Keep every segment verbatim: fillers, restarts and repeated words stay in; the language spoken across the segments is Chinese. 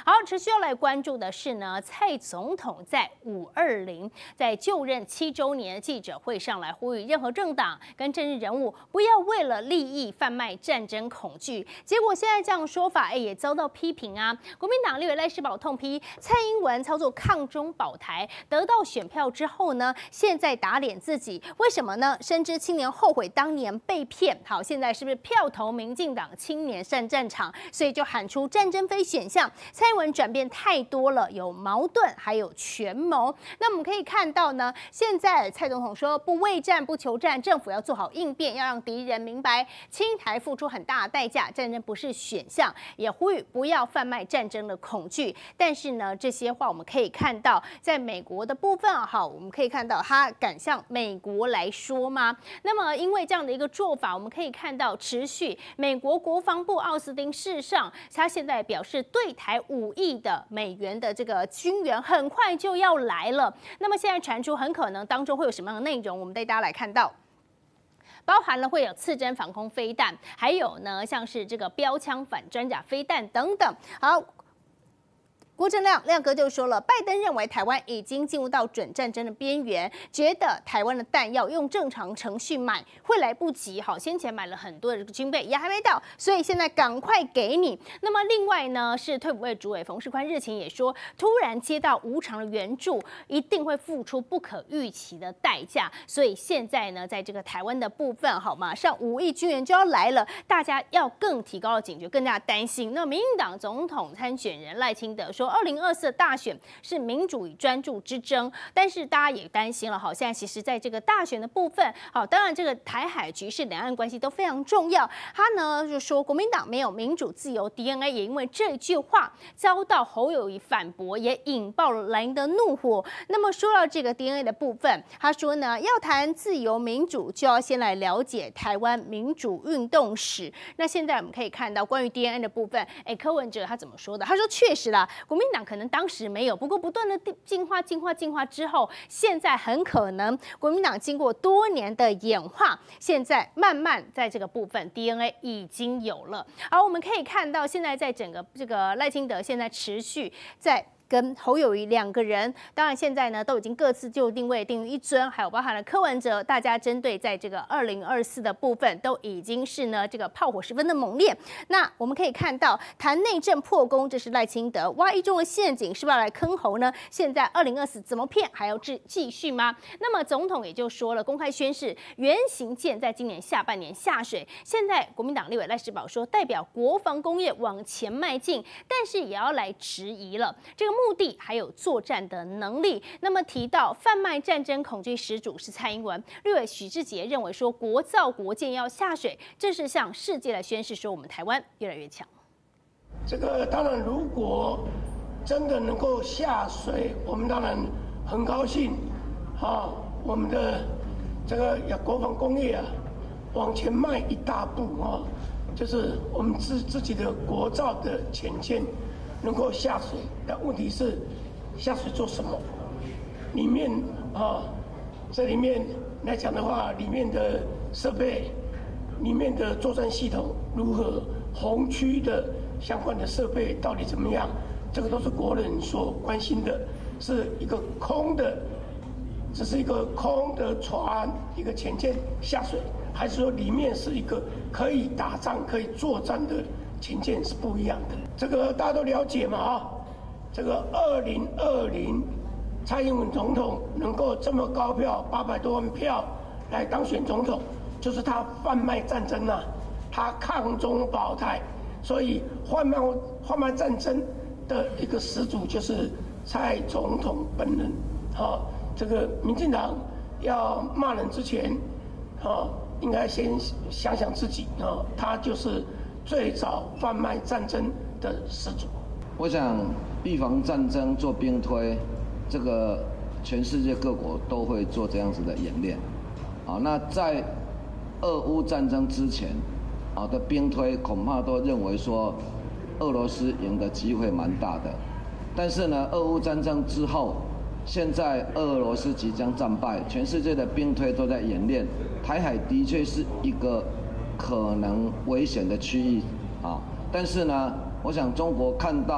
好，持续要来关注的是呢，蔡总统在五二零在就任七周年的记者会上来呼吁，任何政党跟政治人物不要为了利益贩卖战争恐惧。结果现在这样说法，哎，也遭到批评啊。国民党立委赖士葆痛批蔡英文操作抗中保台，得到选票之后呢，现在打脸自己，为什么呢？深知青年后悔当年被骗，好，现在是不是票投民进党青年上战场，所以就喊出战争非选项。蔡英文转变太多了，有矛盾，还有权谋。那我们可以看到呢，现在蔡总统说不畏战不求战，政府要做好应变，要让敌人明白侵台付出很大的代价，战争不是选项，也呼吁不要贩卖战争的恐惧。但是呢，这些话我们可以看到，在美国的部分，好，我们可以看到他敢向美国来说吗？那么因为这样的一个做法，我们可以看到持续美国国防部奥斯汀事实上，他现在表示对台五亿的美元的这个军援很快就要来了。那么现在传出很可能当中会有什么样的内容，我们带大家来看到。包含了会有刺针防空飞弹，还有呢像是这个标枪反装甲飞弹等等。好。郭正亮亮哥就说了，拜登认为台湾已经进入到准战争的边缘，觉得台湾的弹药用正常程序买会来不及，好，先前买了很多的军备也还没到，所以现在赶快给你。那么另外呢，是退辅会主委冯世宽日前也说，突然接到无偿的援助，一定会付出不可预期的代价，所以现在呢，在这个台湾的部分，好，马上五亿军援就要来了，大家要更提高了警觉，更加担心。那民进党总统参选人赖清德说，二零二四的大选是民主与专注之争，但是大家也担心了，好，现在其实在这个大选的部分，好，当然这个台海局势、两岸关系都非常重要。他呢就说，国民党没有民主自由 D N A， 也因为这句话遭到侯友宜反驳，也引爆了蓝营的怒火。那么说到这个 D N A 的部分，他说呢，要谈自由民主，就要先来了解台湾民主运动史。那现在我们可以看到关于 D N A 的部分，哎，柯文哲他怎么说的？他说，确实啦，国民党可能当时没有，不过不断的进化、进化、进化之后，现在很可能国民党经过多年的演化，现在慢慢在这个部分 D N A 已经有了。而我们可以看到，现在在整个这个赖清德现在持续在。跟侯友宜两个人，当然现在呢都已经各自就定位定于一尊，还有包含了柯文哲，大家针对在这个二零二四的部分都已经是呢这个炮火十分的猛烈。那我们可以看到谈内政破功，这是赖清德挖一中的陷阱，是不是要来坑侯呢？现在二零二四怎么骗，还要继继续吗？那么总统也就说了，公开宣示原型舰在今年下半年下水。现在国民党立委赖士葆说，代表国防工业往前迈进，但是也要来质疑了这个。目的还有作战的能力。那么提到贩卖战争恐惧始祖是蔡英文，立委许志杰认为说，国造国舰要下水，这是向世界来宣示说我们台湾越来越强。 这个当然，如果真的能够下水，我们当然很高兴。啊，我们的这个国防工业啊，往前迈一大步啊，就是我们自自己的国造的潜舰。能够下水，但问题是下水做什么？里面啊，这里面来讲的话，里面的设备、里面的作战系统如何，红区的相关的设备到底怎么样？这个都是国人所关心的，是一个空的，只是一个空的船，一个潜舰下水，还是说里面是一个可以打仗、可以作战的？潜舰是不一样的，这个大家都了解嘛啊。这个二零二零蔡英文总统能够这么高票八百多万票来当选总统，就是他贩卖战争啊，他抗中保台，所以贩卖贩卖战争的一个始祖就是蔡总统本人。啊，这个民进党要骂人之前，啊，应该先想想自己啊，他就是。最早贩卖战争的始祖。 我想，预防战争做兵推，这个全世界各国都会做这样子的演练。啊，那在俄乌战争之前，啊的兵推恐怕都认为说，俄罗斯赢的机会蛮大的。但是呢，俄乌战争之后，现在俄罗斯即将战败，全世界的兵推都在演练，台海的确是一个。可能危险的区域啊，但是呢，我想中国看到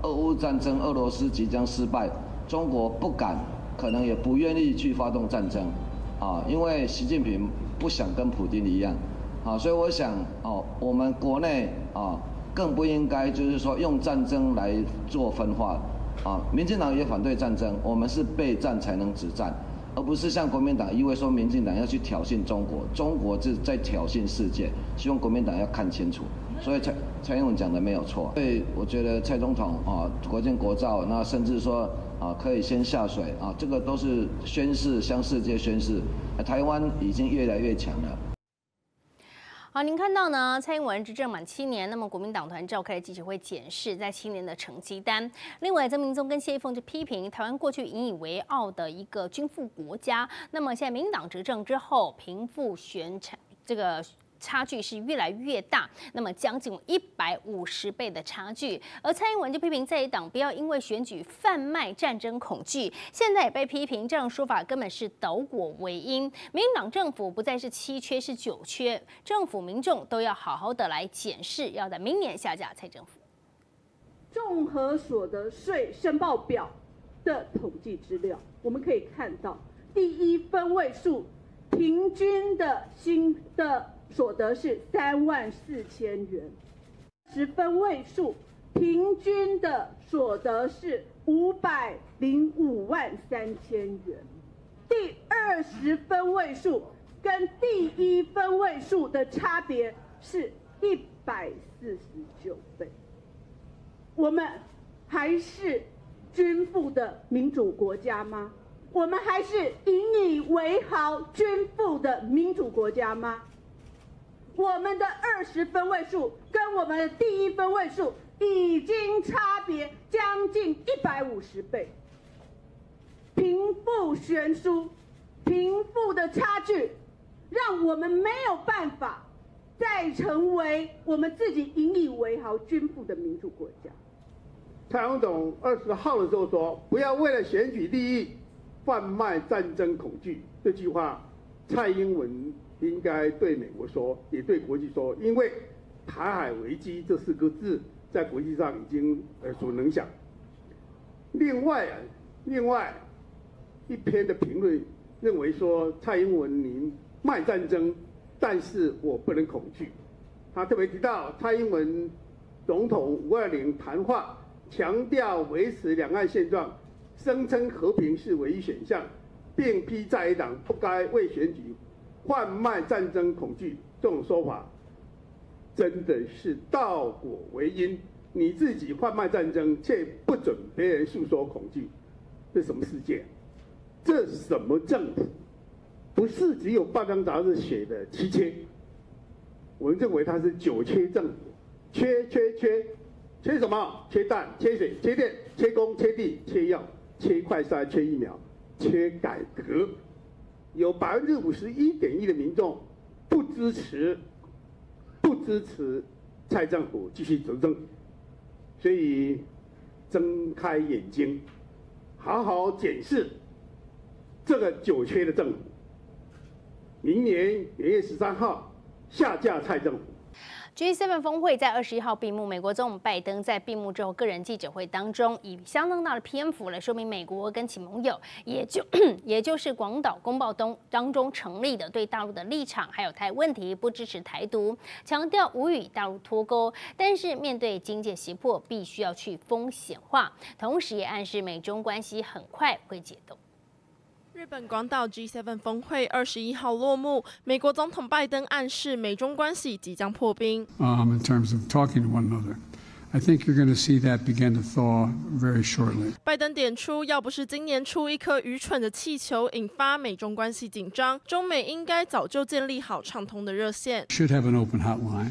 俄乌战争，俄罗斯即将失败，中国不敢，可能也不愿意去发动战争，啊，因为习近平不想跟普丁一样，啊，所以我想，哦，我们国内啊，更不应该就是说用战争来做分化，啊，民进党也反对战争，我们是备战才能止战。而不是像国民党一味说民进党要去挑衅中国，中国是在挑衅世界，希望国民党要看清楚。所以蔡蔡英文讲的没有错，所以我觉得蔡总统啊，国建国造，那甚至说啊可以先下水啊，这个都是宣示向世界宣示，台湾已经越来越强了。 好，您看到呢？蔡英文执政满七年，那么国民党团召开记者会检视在七年的成绩单。另外，曾明宗跟谢依凤就批评台湾过去引以为傲的一个军富国家，那么现在民进党执政之后，贫富悬差这个差距是越来越大，那么将近一百五十倍的差距。而蔡英文就批评在野党不要因为选举贩卖战争恐惧，现在也被批评这样说法根本是倒果为因。民进党政府不再是七缺是九缺，政府民众都要好好的来检视，要在明年下架蔡政府。 综合所得税申报表的统计资料，我们可以看到，第一分位数平均的新的所得是三万四千元，十分位数平均的所得是五百零五万三千元，第二十分位数跟第一分位数的差别是一百四十九倍。我们还是军富的民主国家吗？我们还是引以为豪军富的民主国家吗？我们的二十分位数跟我们的第一分位数已经差别将近一百五十倍，贫富悬殊，贫富的差距，让我们没有办法再成为我们自己引以为豪军富的民主国家。 蔡总统二十号的时候说：“不要为了选举利益贩卖战争恐惧。”这句话，蔡英文应该对美国说，也对国际说，因为台海危机这四个字在国际上已经耳熟能详。另外，另外一篇的评论认为说，蔡英文您卖战争，但是我不能恐惧。他特别提到蔡英文总统五二零谈话，强调维持两岸现状，声称和平是唯一选项，并批在野党不该为选举贩卖战争恐惧。这种说法真的是倒果为因，你自己贩卖战争，却不准别人诉说恐惧，这什么世界？这什么政府？不是只有报章杂志写的七缺，我们认为它是九缺政府，缺缺缺，缺什么？缺蛋、缺水、缺电、缺工、缺地、缺药、缺快筛、缺疫苗、缺改革。有百分之五十一点一的民众不支持，不支持蔡政府继续执政，所以睁开眼睛，好好检视这个九缺的政府。明年元月十三号下架蔡政府。 G 七 峰会在二十一号闭幕，美国总统拜登在闭幕之后个人记者会当中，以相当大的篇幅来说明美国跟其盟友，也就也就是广岛公报东当中成立的对大陆的立场，还有台问题不支持台独，强调无与大陆脱钩，但是面对经济胁迫，必须要去风险化，同时也暗示美中关系很快会解冻。 日本广岛 G 七 峰会二十一号落幕，美国总统拜登暗示美中关系即将破冰。 Um, in terms of talking to one another, I think you're going to see that begin to thaw very shortly. 拜登点出，要不是今年初一颗愚蠢的气球引发美中关系紧张，中美应该早就建立好畅通的热线。 Should have an open hotline.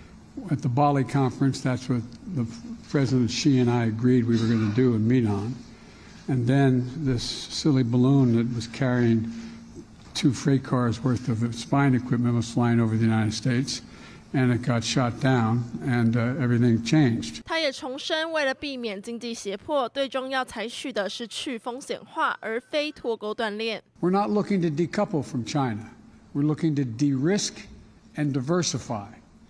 At the Bali conference, that's what the President Xi and I agreed we were going to do and meet on.And then this silly balloon that was carrying two freight cars worth of spine equipment was flying over the United States, and it got shot down, and uh, everything changed. 他也重申，为了避免经济胁迫，最终要采取的是去风险化，而非脱钩断链。 We're not looking to decouple from China. We're looking to de-risk and diversify.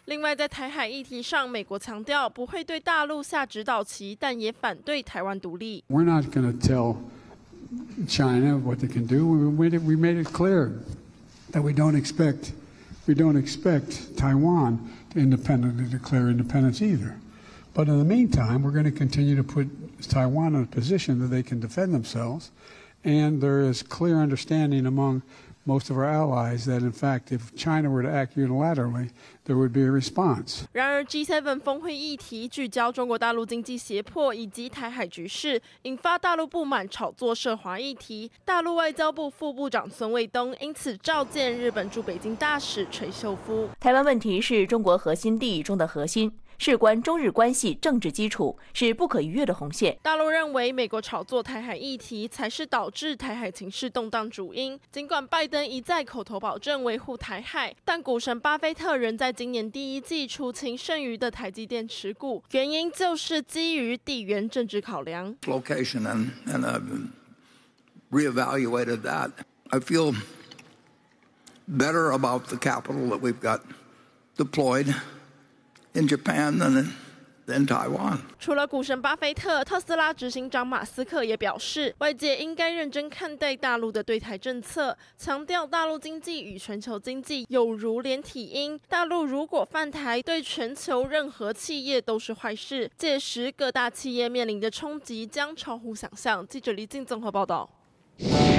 另外，在台海议题上，美国强调不会对大陆下指导棋，但也反对台湾独立。 We're not going to tell China what they can do. We made it, we made it clear that we don't expect we don't expect Taiwan to independently declare independence either. But in the meantime, we're going to continue to put Taiwan in a position that they can defend themselves, and there is clear understanding among most of our allies that, in fact, if China were to act unilaterally, there would be a response. 然而 G 七 峰会议题聚焦中国大陆经济胁迫以及台海局势，引发大陆不满炒作涉华议题。大陆外交部副部长孙卫东因此召见日本驻北京大使垂秀夫。 台湾问题是中国核心利益中的核心。事关中日关系政治基础，是不可逾越的红线。 大陆认为，美国炒作台海议题才是导致台海情势动荡主因。尽管拜登一再口头保证维护台海，但股神巴菲特仍在今年第一季出清剩余的台积电持股，原因就是基于地缘政治考量。 Location and and I've reevaluated that. I feel better about the capital that we've got deployed in Japan than in, in Taiwan. 除了股神巴菲特，特斯拉执行长马斯克也表示，外界应该认真看待大陆的对台政策，强调大陆经济与全球经济有如连体婴。大陆如果犯台，对全球任何企业都是坏事，届时各大企业面临的冲击将超乎想象。记者李静综合报道。